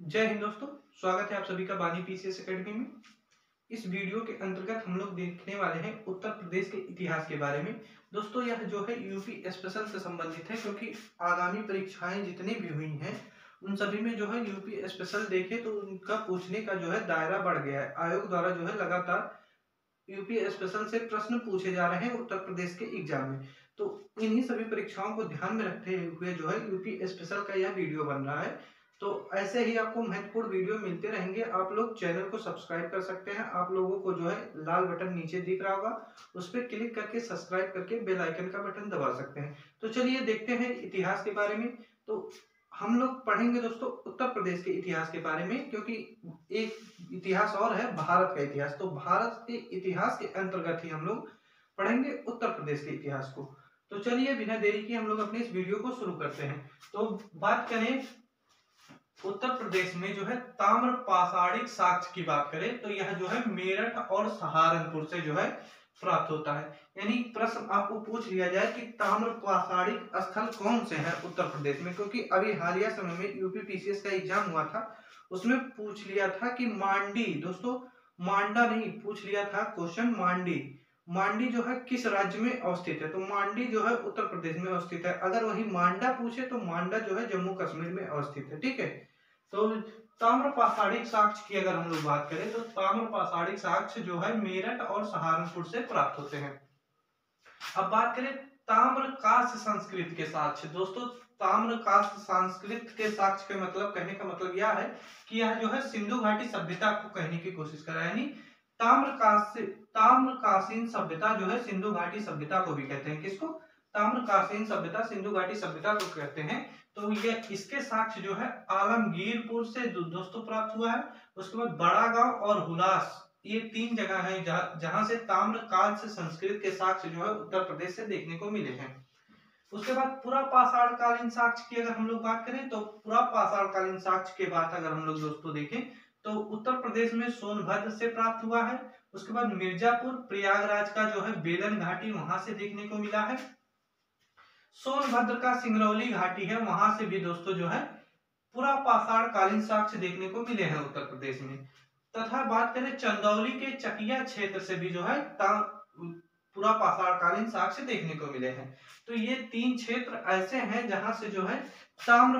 जय हिंद दोस्तों। स्वागत है आप सभी का बानी पीसीएस एकेडमी में। इस वीडियो के अंतर्गत हम लोग देखने वाले हैं उत्तर प्रदेश के इतिहास के बारे में। दोस्तों यह जो है यूपी स्पेशल से संबंधित है, क्योंकि आगामी परीक्षाएं जितनी भी हुई हैं उन सभी में जो है यूपी स्पेशल देखे तो उनका पूछने का जो है दायरा बढ़ गया है। आयोग द्वारा जो है लगातार यूपी स्पेशल से प्रश्न पूछे जा रहे हैं उत्तर प्रदेश के एग्जाम में। तो इन्हीं सभी परीक्षाओं को ध्यान में रखते हुए जो है यूपी स्पेशल का यह वीडियो बन रहा है। तो ऐसे ही आपको महत्वपूर्ण वीडियो मिलते रहेंगे। आप लोग चैनल को सब्सक्राइब कर सकते हैं। आप लोगों को जो है लाल बटन नीचे दिख रहा होगा, उस पर क्लिक करके सब्सक्राइब करके बेल आइकन का बटन दबा सकते हैं। तो चलिए देखते हैं इतिहास के बारे में। तो हम लोग पढ़ेंगे दोस्तों उत्तर प्रदेश के इतिहास के बारे में, क्योंकि एक इतिहास और है भारत का इतिहास। तो भारत के इतिहास के अंतर्गत ही हम लोग पढ़ेंगे उत्तर प्रदेश के इतिहास को। तो चलिए बिना देरी के हम लोग अपने इस वीडियो को शुरू करते हैं। तो बात करें उत्तर प्रदेश में जो है ताम्र पाषाणिक साक्ष्य की बात करें तो यह जो है मेरठ और सहारनपुर से जो है प्राप्त होता है। यानी प्रश्न आपको पूछ लिया जाए कि ताम्र पाषाणिक स्थल कौन से हैं उत्तर प्रदेश में, क्योंकि अभी हालिया समय में यूपी पीसीएस का एग्जाम हुआ था, उसमें पूछ लिया था कि मांडी, दोस्तों मांडा नहीं, पूछ लिया था क्वेश्चन मांडी। मांडी जो है किस राज्य में अवस्थित है, तो मांडी जो है उत्तर प्रदेश में अवस्थित है। अगर वही मांडा पूछे तो मांडा जो है जम्मू कश्मीर में अवस्थित है। ठीक है। तो ताम्र पाषाणिक साक्ष्य की अगर हम लोग बात करें तो ताम्र पाषाणिक साक्ष्य जो है मेरठ और सहारनपुर से प्राप्त होते हैं। अब बात करें ताम्र कांस्य संस्कृत के साक्ष्य। दोस्तों ताम्र कांस्य संस्कृत के साक्ष्य के मतलब, कहने का मतलब यह है कि यह जो है सिंधु घाटी सभ्यता को कहने की कोशिश कर रहा है। यानी ताम्र कालीन सभ्यता जो है सिंधु घाटी सभ्यता को भी कहते हैं। किसको? ताम्र कालीन सभ्यता सिंधु घाटी सभ्यता को कहते हैं। तो ये इसके साक्ष्य जो है आलमगीरपुर से दोस्तों प्राप्त हुआ है। उसके बाद बड़ा गांव और हुलास, ये तीन जगह है जहां से ताम्रकाल से संस्कृत के साक्ष्य जो है उत्तर प्रदेश से देखने को मिले हैं। उसके बाद पुरा पाषाण कालीन साक्ष्य की अगर हम लोग बात करें तो पुरा पाषाण कालीन साक्ष्य के बाद अगर हम लोग दोस्तों देखें तो उत्तर प्रदेश में सोनभद्र से प्राप्त हुआ है। उसके बाद मिर्जापुर प्रयागराज का जो है बेलन घाटी, वहां से देखने को मिला है। सोनभद्र का सिंगरौली घाटी है, वहां से भी दोस्तों जो है पुरा पाषाण कालीन साक्ष्य देखने को मिले हैं उत्तर प्रदेश में। तथा बात करें चंदौली के चकिया क्षेत्र से भी जो है पुरा पाषाण कालीन साक्ष्य देखने को मिले हैं। तो ये तीन क्षेत्र ऐसे हैं जहां से जो है ताम्र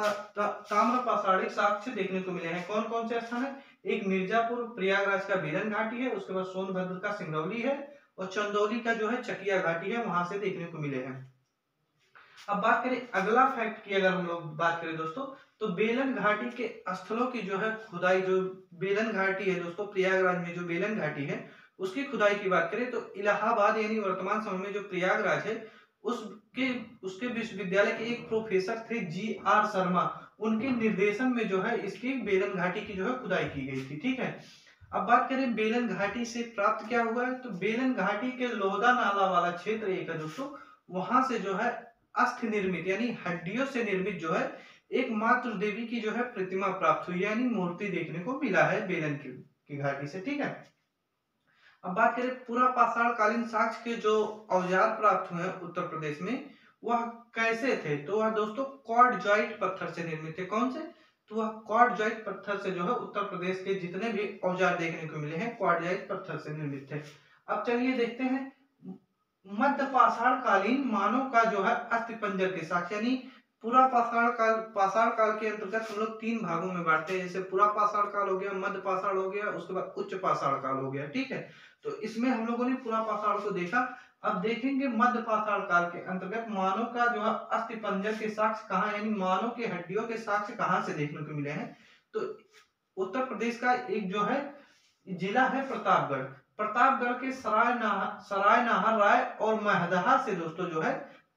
पाषाणिक साक्ष्य देखने को मिले हैं। कौन कौन से स्थान है? एक मिर्जापुर प्रयागराज का बेलन घाटी है, उसके बाद सोनभद्र का सिंगरौली है और चंदौली का जो है चकिया घाटी है, वहां से देखने को मिले हैं। अब बात करें अगला फैक्ट की अगर हम लोग बात करें दोस्तों तो बेलन घाटी के स्थलों की जो है खुदाई, जो बेलन घाटी है दोस्तों प्रयागराज में जो बेलन घाटी है उसकी खुदाई की बात करें तो इलाहाबाद यानी वर्तमान समय में जो प्रयागराज है उसके विश्वविद्यालय के एक प्रोफेसर थे GR शर्मा, उनके निर्देशन में जो है इसकी बेलन घाटी की जो है खुदाई की गई थी। ठीक है। अब बात करें बेलन घाटी से प्राप्त क्या हुआ है तो बेलन घाटी के लोहदा नाला वाला क्षेत्र एक है दोस्तों, वहां से जो है अस्थि निर्मित यानी हड्डियों से निर्मित जो है एक मातृ देवी की जो है प्रतिमा प्राप्त हुई, यानी मूर्ति देखने को मिला है बेलन की घाटी से। ठीक है। अब बात करें पुरा पाषाण कालीन साक्ष्य के जो औजार प्राप्त हुए हैं उत्तर प्रदेश में वह कैसे थे, तो वह दोस्तों क्वार्टजाइट पत्थर से निर्मित थे। कौन से? तो वह क्वार्टजाइट पत्थर से जो है उत्तर प्रदेश के जितने भी औजार देखने को मिले हैं क्वार्टजाइट पत्थर से निर्मित थे। अब चलिए देखते हैं मध्य पाषाण कालीन मानव का जो है अस्थिपंजर के साक्ष्य। यानी पूरा पाषाण काल के अंतर्गत हम लोग तीन भागों में बांटते हैं, जैसे पूरा पाषाण काल हो गया, मध्य पाषाण हो गया, उसके बाद उच्च पाषाण काल हो गया। ठीक है। तो इसमें हम लोगों ने पूरा पाषाण को देखा। अब देखेंगे मध्य पाषाण काल के अंतर्गत मानव का जो है अस्थिपंजर के साक्ष्य कहाँ, यानी मानव के हड्डियों के साक्ष्य कहाँ से देखने को मिले हैं। तो उत्तर प्रदेश का एक जो है जिला है प्रतापगढ़। प्रतापगढ़ के सराय नाहर राय और महदहा से दोस्तों जो है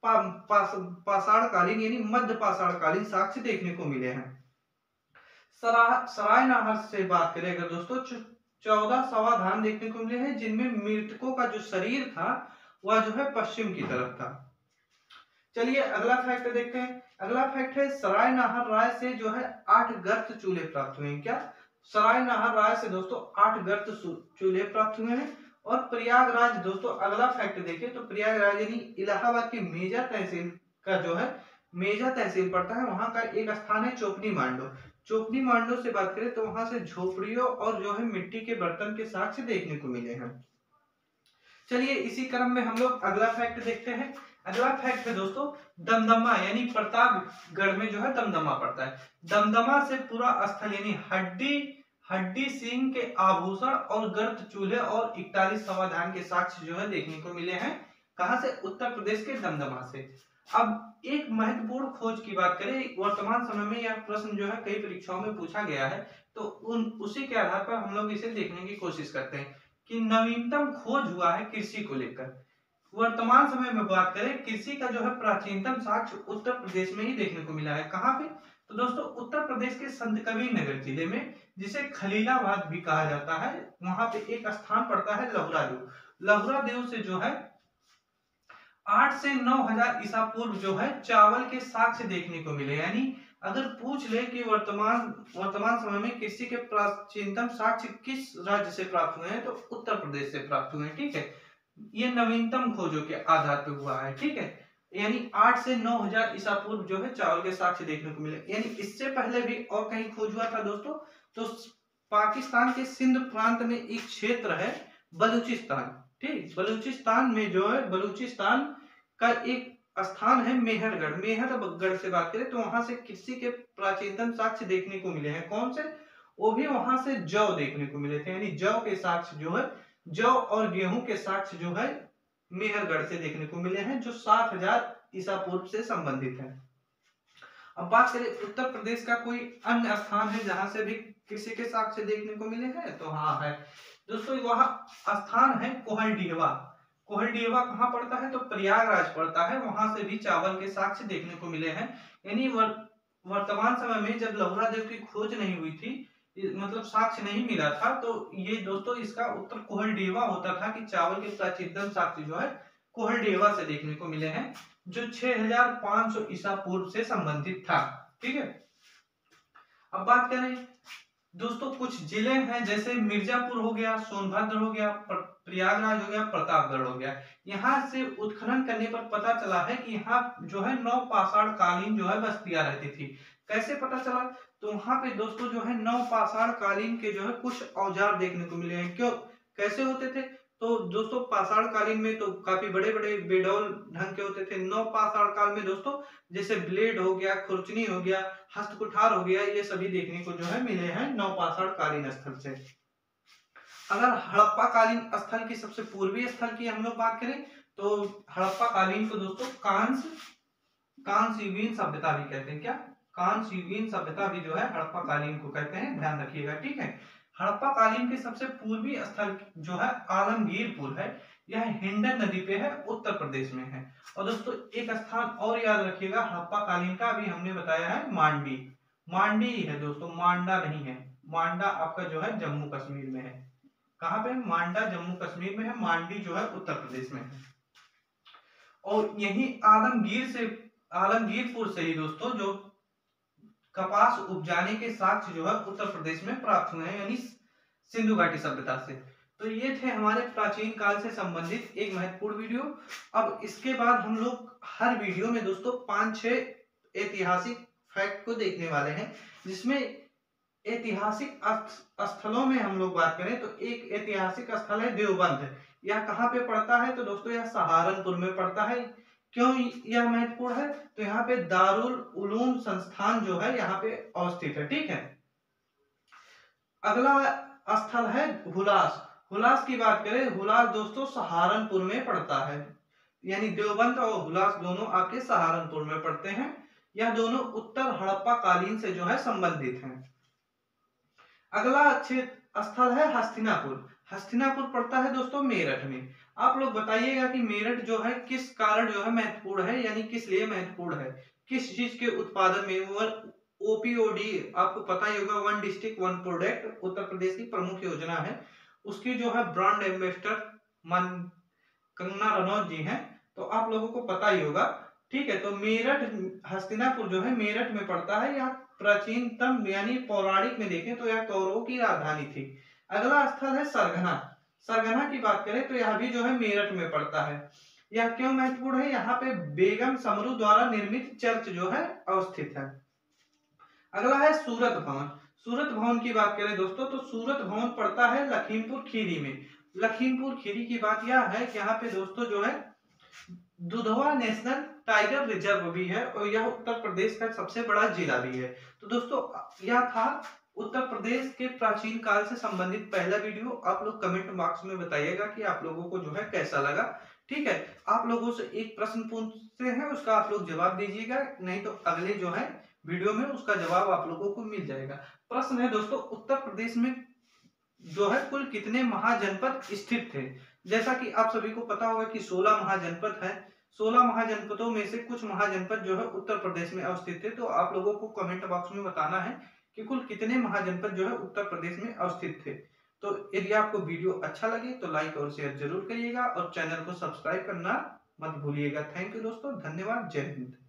पाषाण कालीन यानी मध्य पाषाण कालीन साक्ष्य देखने को मिले हैं। सराय नाहर से बात करें अगर दोस्तों 14 समाधान देखने को मिले हैं, जिनमें मृतकों का जो शरीर था वह जो है पश्चिम की तरफ था। चलिए अगला फैक्ट देखते हैं। अगला फैक्ट है सराय नाहर राय से जो है 8 गर्त चूल्हे प्राप्त हुए हैं। क्या? सराय नाहर राय से दोस्तों 8 गर्त चूल्हे प्राप्त हुए हैं। और प्रयागराज दोस्तों अगला फैक्ट देखें तो प्रयागराज यानी इलाहाबाद की मेजा तहसील का जो है मेजा तहसील पड़ता है, वहां का एक स्थान है चोपनी मांडो। चोपड़ी मांडो से बात करें तो वहां से झोपड़ियों और जो है मिट्टी के बर्तन के साक्ष्य देखने को मिले हैं। चलिए इसी क्रम में हम लोग अगला फैक्ट देखते हैं। अगला फैक्ट है दोस्तों दमदमा यानी प्रतापगढ़ में जो है दमदमा पड़ता है। दमदमा से पूरा स्थल यानी हड्डी सींग के आभूषण और गर्त चूल्हे और 41 समाधान के साक्ष्य जो है देखने को मिले हैं। कहां से? उत्तर प्रदेश के दमदमा से। अब एक महत्वपूर्ण खोज की बात करें, वर्तमान समय में यह प्रश्न जो है कई परीक्षाओं में पूछा गया है, तो उसी के आधार पर हम लोग इसे देखने की कोशिश करते हैं कि नवीनतम खोज हुआ है कृषि को लेकर। वर्तमान समय में बात करें, कृषि का जो है प्राचीनतम साक्ष्य उत्तर प्रदेश में ही देखने को मिला है। कहां पे? तो दोस्तों उत्तर प्रदेश के संत कबीर नगर जिले में, जिसे खलीलाबाद भी कहा जाता है, वहां पे एक स्थान पड़ता है लहुरा देव। लहुरा देव से जो है 8 से 9000 ईसा पूर्व जो है चावल के साक्ष्य देखने को मिले। यानी अगर पूछ ले कि वर्तमान समय में कृषि के प्राचीनतम साक्ष्य किस राज्य से प्राप्त हुए हैं, तो उत्तर प्रदेश से प्राप्त हुए हैं। ठीक है, ये नवीनतम खोजों के आधार पर हुआ है। ठीक है, यानी 8 से 9000 ईसा पूर्व जो है चावल के साक्ष्य देखने को मिले। यानी इससे पहले भी और कहीं खोज हुआ था दोस्तों, तो पाकिस्तान के सिंध प्रांत में एक क्षेत्र है बलूचिस्तान। ठीक, बलूचिस्तान में जो है बलूचिस्तान का एक स्थान है मेहरगढ़। मेहरगढ़ से बात करें तो वहां से कृषि के प्राचीनतम साक्ष्य देखने को मिले हैं। कौन से? वो भी वहां से जौ देखने को मिले थे। यानी जौ के साक्ष्य जो है, जौ और गेहूं के साक्ष्य जो है मेहरगढ़ से देखने को मिले हैं, जो 7000 ईसा पूर्व से संबंधित है। अब बात करें उत्तर प्रदेश का कोई अन्य स्थान है जहां से भी कृषि के साक्ष्य देखने को मिले हैं, तो हाँ है दोस्तों, वहां स्थान है कोहलडीहवा। कोहलडीहवा कहाँ पड़ता है? तो प्रयागराज पड़ता है। वहां से भी चावल के साक्ष्य देखने को मिले हैं। यानी वर्तमान समय में जब लहुरा देव की खोज नहीं हुई थी, मतलब साक्ष्य नहीं मिला था, तो ये दोस्तों इसका उत्तर कोहलडीहवा होता था कि चावल के प्राचीनतम साक्ष्य जो है कोहलडीहवा से देखने को मिले हैं, जो 6500 ईसा पूर्व से संबंधित था। ठीक है, अब बात करें दोस्तों कुछ जिले हैं, जैसे मिर्जापुर हो गया, सोनभद्र हो गया, प्रयागराज हो गया, प्रतापगढ़ हो गया। यहाँ से उत्खनन करने पर पता चला है कि यहाँ जो है नवपाषाण कालीन जो है बस्तियां रहती थी। कैसे पता चला? तो वहां पे दोस्तों जो है नवपाषाण कालीन के जो है कुछ औजार देखने को मिले हैं। क्यों, कैसे होते थे? तो दोस्तों पाषाण कालीन में तो काफी बड़े बड़े बेडौल ढंग के होते थे। नवपाषाण काल में दोस्तों जैसे ब्लेड हो गया, खुरचनी हो गया, हस्तकुठार हो गया, ये सभी देखने को जो है मिले हैं नवपाषाण कालीन स्थल से। अगर हड़प्पा कालीन स्थल की सबसे पूर्वी स्थल की हम लोग बात करें, तो हड़प्पा कालीन को दोस्तों कांस्य युगीन सभ्यता भी कहते हैं। क्या? कांस्य युगीन सभ्यता भी जो है हड़प्पा कालीन को कहते हैं, ध्यान रखिएगा। ठीक है, हड़प्पा कालीन के सबसे पूर्वी स्थल जो है आलमगीरपुर है। यह हिंडन नदी पे है, उत्तर प्रदेश में है। और दोस्तों एक स्थान और याद रखिएगा हड़प्पा कालीन का, अभी हमने बताया है मांडी। मांडी ही है दोस्तों, मांडा नहीं है। मांडा आपका जो है जम्मू कश्मीर में है। कहां पे? मांडा जम्मू कश्मीर में है, मांडी जो है उत्तर प्रदेश में है। और यही आलमगीरपुर से ही दोस्तों जो कपास उपजाने के साक्ष्य जो है उत्तर प्रदेश में प्राप्त हुए हैं, यानी सिंधु घाटी सभ्यता से। तो ये थे हमारे प्राचीन काल से संबंधित एक महत्वपूर्ण वीडियो। अब इसके बाद हम लोग हर वीडियो में दोस्तों 5-6 ऐतिहासिक फैक्ट को देखने वाले हैं, जिसमें ऐतिहासिक स्थलों में हम लोग बात करें तो एक ऐतिहासिक स्थल है देवबंद। यह कहाँ पे पड़ता है? तो दोस्तों यह सहारनपुर में पड़ता है। क्यों यह महत्वपूर्ण है? तो यहाँ पे दारुल उलूम संस्थान जो है यहाँ पे अवस्थित है। ठीक है, अगला स्थल है हुलास। हुलास की बात करें, हुलास दोस्तों सहारनपुर में पड़ता है। यानी देवबंद और हुलास दोनों आपके सहारनपुर में पड़ते हैं। यह दोनों उत्तर हड़प्पा कालीन से जो है संबंधित हैं। अगला स्थल है हस्तिनापुर। हस्तिनापुर पड़ता है दोस्तों मेरठ में। आप लोग बताइएगा कि मेरठ जो है किस कारण जो है महत्वपूर्ण है, यानी किस लिए महत्वपूर्ण है, किस चीज के उत्पादन में। ओपीओडी आपको पता ही होगा, one district one product, Uttar Pradesh की प्रमुख योजना है। उसकी जो है ब्रांड एम्बेसडर कंगना रनौत जी हैं, तो आप लोगों को पता ही होगा। ठीक है, तो मेरठ हस्तिनापुर जो है मेरठ में पड़ता है। यह प्राचीनतम यानी पौराणिक में देखें तो यह कौरवों की राजधानी थी। अगला स्थल है सरगना। सरगना की बात करें तो यह भी जो है मेरठ में पड़ता है। यह क्यों महत्वपूर्ण है? यहाँ पे बेगम समरू द्वारा निर्मित चर्च जो है अवस्थित है। अगला है सूरत भवन। सूरत भवन की बात करें दोस्तों तो सूरत भवन पड़ता है लखीमपुर खीरी में। लखीमपुर खीरी की बात यह है कि यहाँ पे दोस्तों जो है दुधवा नेशनल टाइगर रिजर्व भी है और यह उत्तर प्रदेश का सबसे बड़ा जिला भी है। तो दोस्तों यह था उत्तर प्रदेश के प्राचीन काल से संबंधित पहला वीडियो। आप लोग कमेंट बॉक्स में बताइएगा कि आप लोगों को जो है कैसा लगा। ठीक है, आप लोगों से एक प्रश्न पूछते हैं, उसका आप लोग जवाब दीजिएगा, नहीं तो अगले जो है वीडियो में उसका जवाब आप लोगों को मिल जाएगा। प्रश्न है दोस्तों, उत्तर प्रदेश में जो है कुल कितने महाजनपद स्थित थे? जैसा कि आप सभी को पता होगा कि 16 महाजनपद है। 16 महाजनपदों में से कुछ महाजनपद जो है उत्तर प्रदेश में अवस्थित थे। तो आप लोगों को कमेंट बॉक्स में बताना है कि कुल कितने महाजनपद जो है उत्तर प्रदेश में अवस्थित थे। तो यदि आपको वीडियो अच्छा लगे तो लाइक और शेयर जरूर करिएगा और चैनल को सब्सक्राइब करना मत भूलिएगा। थैंक यू दोस्तों, धन्यवाद, जय हिंद।